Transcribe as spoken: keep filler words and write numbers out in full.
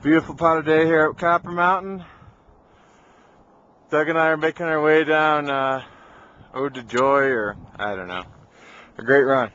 Beautiful pot day here at Copper Mountain. Doug and I are making our way down uh, Ode to Joy, or I don't know. A great run.